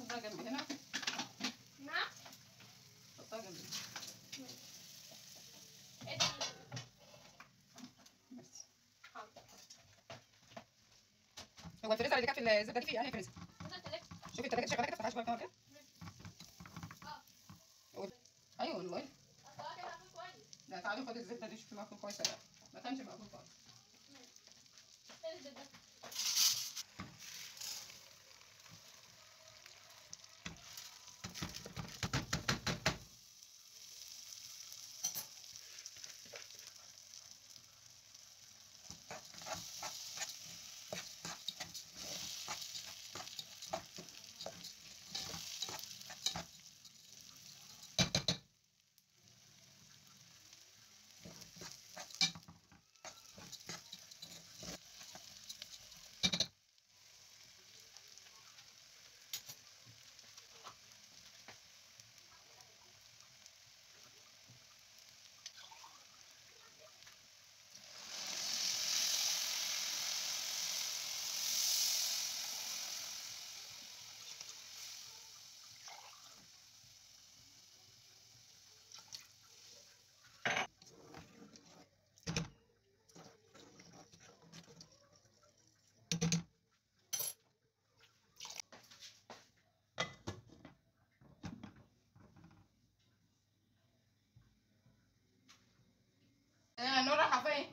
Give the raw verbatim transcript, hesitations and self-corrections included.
حطها جنبي هنا. نعم. حطها جنبي. بس. حاضر. هو الفريزر اللي كانت في الزبده دي فيه انهي فريزر؟ شوفي التلاجة شغاله كده، افتحها شويه كده. اه. ايوه والله. اصل كده هتكون كويس. لا تعالي خدي الزبده دي شوفي مقفول كويس ولا لا. ما كانش مقفول خالص. فين الزبده؟ آه نور رايحه فين؟